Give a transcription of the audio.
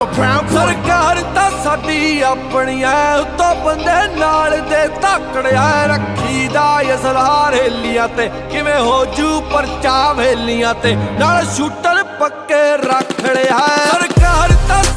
सरकार तां साडी अपनी ऐ उत्तों बंदे नाल दे धाकड़िया रखी दा असलार हेलियां ते किवें हो जू परचा वेलियां ते नाल शूटर पक्के रख लिया।